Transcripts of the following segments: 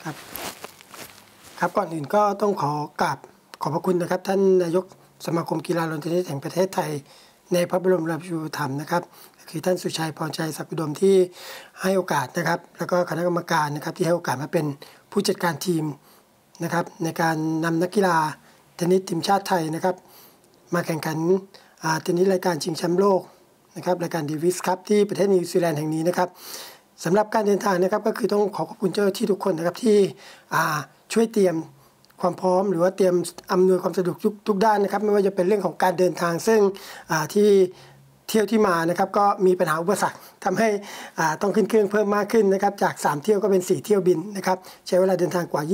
ครับครับก่อนอื่นก็ต้องขอบพระคุณนะครับท่านนายกสมาคมกีฬาโยนเทนนิสแห่งประเทศไทยในพระบรมราชูปถัมภ์นะครับคือท่านสุชัยพรชัยศักดิ์อุดมที่ให้โอกาสนะครับแล้วก็คณะกรรมการนะครับที่ให้โอกาสมาเป็นผู้จัดการทีมนะครับในการนำนักกีฬาเทนนิสทีมชาติไทยนะครับมาแข่งขันเทนนิสรายการชิงแชมป์โลกนะครับรายการเดวิสคัพที่ประเทศนิวซีแลนด์แห่งนี้นะครับสำหรับการเดินทางนะครับก็คือต้องขอบคุณเจ้าหน้าที่ทุกคนนะครับที่ช่วยเตรียมความพร้อมหรือว่าเตรียมอำนวยความสะดวกทุกด้านนะครับไม่ว่าจะเป็นเรื่องของการเดินทางซึ่งที่เที่ยวที่มานะครับก็มีปัญหาอุปสรรคทำให้ต้องขึ้นเครื่องเพิ่มมากขึ้นนะครับจาก3เที่ยวก็เป็น4เที่ยวบินนะครับใช้เวลาเดินทางกว่า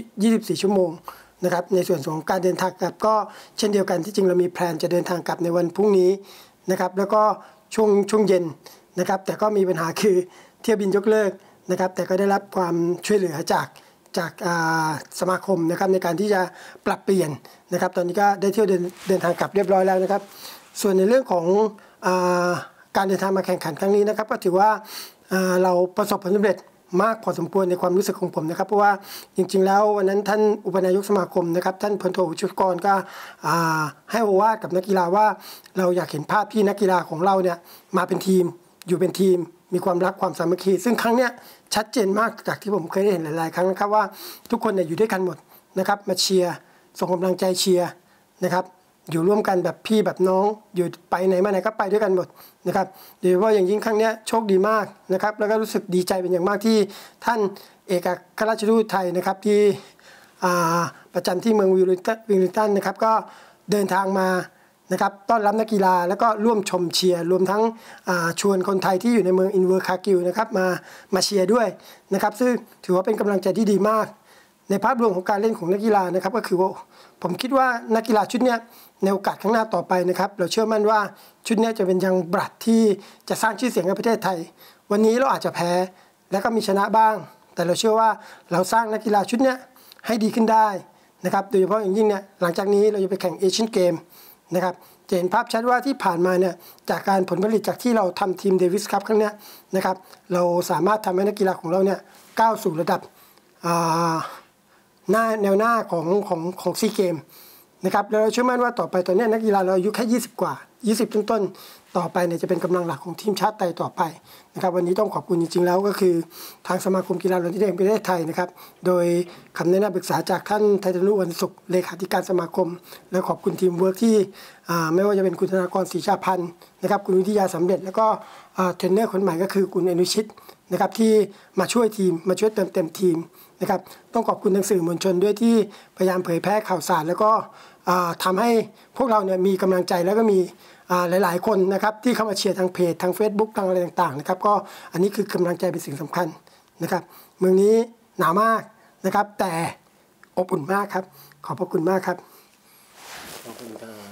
24ชั่วโมงนะครับในส่วนของการเดินทางกลับก็เช่นเดียวกันที่จริงเรามีแพลนจะเดินทางกลับในวันพรุ่งนี้นะครับแล้วก็ช่วงเย็นนะครับแต่ก็มีปัญหาคือเที่ยวบินยกเลิกนะครับแต่ก็ได้รับความช่วยเหลือจากสมาคมนะครับในการที่จะปรับเปลี่ยนนะครับตอนนี้ก็ได้เที่ยวเดินทางกลับเรียบร้อยแล้วนะครับส่วนในเรื่องของการเดินทางมาแข่งขันครั้งนี้นะครับก็ถือว่าเราประสบผลสำเร็จมากพอสมควรในความรู้สึกของผมนะครับเพราะว่าจริงๆแล้ววันนั้นท่านอุปนายกสมาคมนะครับท่านพลโทชุกรก็ให้โอวาทกับนักกีฬาว่าเราอยากเห็นภาพที่นักกีฬาของเราเนี่ยมาเป็นทีมอยู่เป็นทีมมีความรักความสามัคคีซึ่งครั้งเนี้ยชัดเจนมากจากที่ผมเคยได้เห็นหลายๆครั้งนะครับว่าทุกคนเนี่ยอยู่ด้วยกันหมดนะครับมาเชียร์ส่งกำลังใจเชียร์นะครับอยู่ร่วมกันแบบพี่แบบน้องอยู่ไปไหนมาไหนก็ไปด้วยกันหมดนะครับโดยเฉพาะอย่างยิ่งครั้งนี้โชคดีมากนะครับแล้วก็รู้สึกดีใจเป็นอย่างมากที่ท่านเอกอัครราชทูตไทยนะครับที่ประจำที่เมืองวิลลิงตันนะครับก็เดินทางมานะครับต้อนรับนักกีฬาแล้วก็ร่วมชมเชียร์รวมทั้งชวนคนไทยที่อยู่ในเมืองอินเวอร์คากิลนะครับมาเชียร์ด้วยนะครับซึ่งถือว่าเป็นกำลังใจที่ดีมากในภาพรวมของการเล่นของนักกีฬานะครับก็คือว่าผมคิดว่านักกีฬาชุดนี้ในโอกาสข้างหน้าต่อไปนะครับเราเชื่อมั่นว่าชุดนี้จะเป็นยังบลัดที่จะสร้างชื่อเสียงให้ประเทศไทยวันนี้เราอาจจะแพ้แล้วก็มีชนะบ้างแต่เราเชื่อว่าเราสร้างนักกีฬาชุดนี้ให้ดีขึ้นได้นะครับโดยเฉพาะอย่างยิ่งเนี่ยหลังจากนี้เราจะไปแข่งเอเชียนเกมนะครับจะเห็นภาพชัดว่าที่ผ่านมาเนี่ยจากการผลผลิตจากที่เราทำทีมเดวิสคัพครั้งนี้นะครับเราสามารถทำให้นักกีฬาของเราเนี่ยก้าวสู่ระดับแนวหน้าของซีเกมนะครับแล้วเราเชื่อมั่นว่าต่อไปตอนนี้นักกีฬาเราอายุแค่20กว่า20ต้นต่อไปเนี่ยจะเป็นกำลังหลักของทีมชาติไทยต่อไปนะครับวันนี้ต้องขอบคุณจริงๆแล้วก็คือทางสมาคมกีฬาโยนเทนนิสแห่งประเทศไทยนะครับโดยคำแนะนำปรึกษาจากท่านไทยธนุวรรณสุขเลขาธิการสมาคมและขอบคุณทีมเวิร์กที่ไม่ว่าจะเป็นคุณธนากรศรีชาพันธ์นะครับคุณวิทยาสำเร็จแล้วก็เทรนเนอร์คนใหม่ก็คือคุณอนุชิตนะครับที่มาช่วยทีมมาช่วยเติมเต็มทีมนะครับต้องขอบคุณทางสื่อมวลชนด้วยที่พยายามเผยแพร่ข่าวสารแล้วก็ทำให้พวกเราเนี่ยมีกำลังใจแล้วก็มีหลายๆคนนะครับที่เข้ามาเชียร์ทางเพจทาง Facebook ทางอะไรต่างๆนะครับก็อันนี้คือกำลังใจเป็นสิ่งสำคัญนะครับเมืองนี้หนาวมากนะครับแต่อบอุ่นมากครับขอบพระคุณมากครับขอบคุณครับ